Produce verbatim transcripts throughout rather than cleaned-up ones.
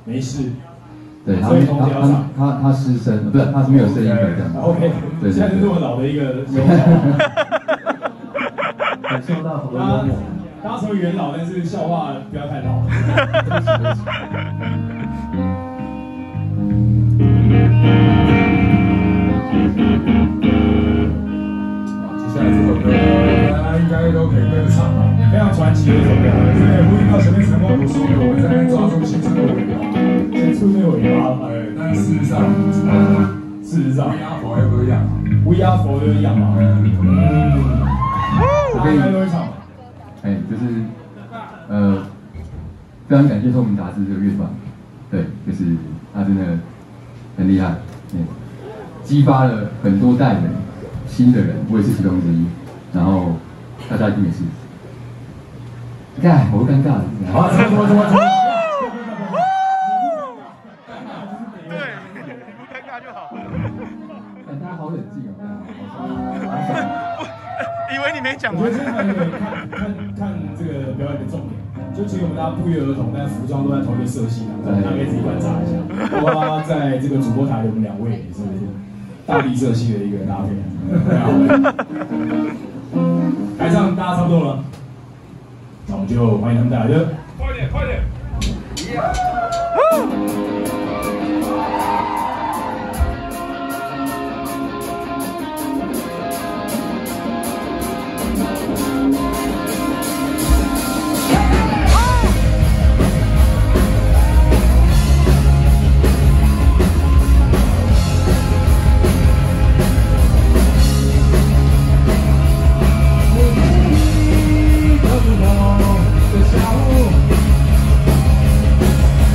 没事。 对，他他他他他失声，不是，他是没有声音的这样。 OK， 对，现在是这么老的一个幽默。 感受到很多幽默。 大家成为元老，但是笑话不要太老。 接下来这首歌，大家应该都可以跟着唱吧。 非常传奇的一首歌， 对，呼应到前面陈光所说的，我们在抓住青春的尾巴， 青春的尾巴。 哎，但事实上， 事实上 ，We are forever young，We are forever young 嘛。嗯， 我可以， 大家都会唱。 哎，就是，呃，非常感谢透明杂志这个乐团，对，就是他真的很厉害，嗯，激发了很多代人新的人，我也是其中之一，然后大家一定也是。干，我会尴尬的。 好，怎么怎么怎么怎么？ 对，你不尴尬就好。 哎，大家好冷静哦， 以为你没讲我完。 觉得这个可以看看看这个表演的重点，就其实我们大家不约而同，但服装都在同一个色系当中，大家可以自己观察一下。包括在这个主播台的我们两位也是大地色系的一个搭配，非常好。台上大家差不多了。那我们就欢迎他们带来的， 快点，快点！ 下午。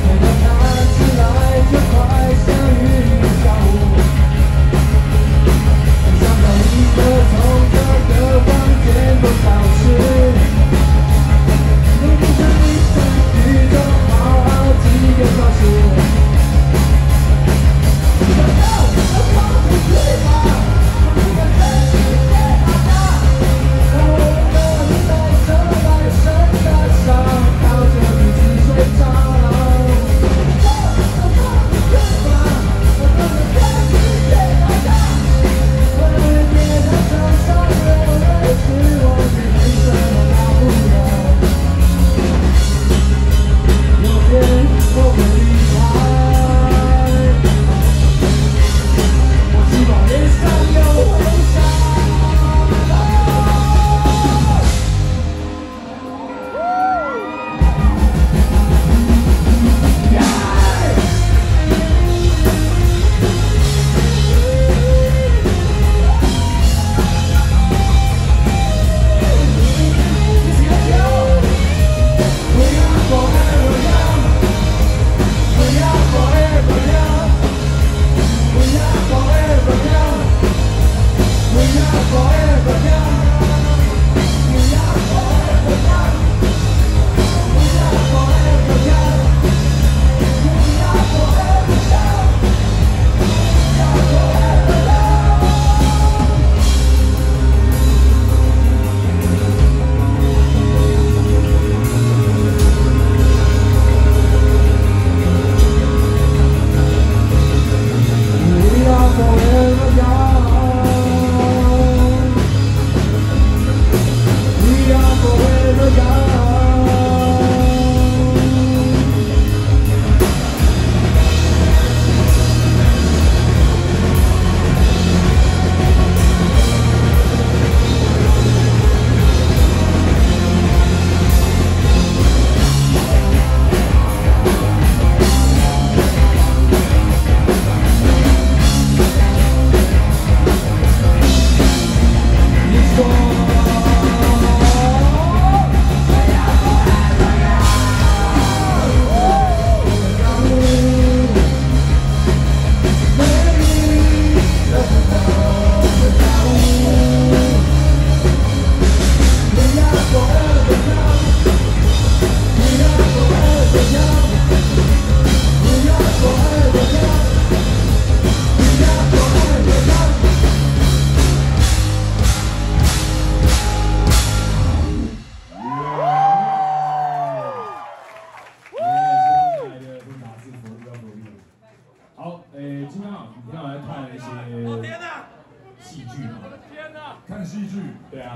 今天啊，你平常来看一些戏剧嘛？ 天哪！ 看戏剧。 对啊。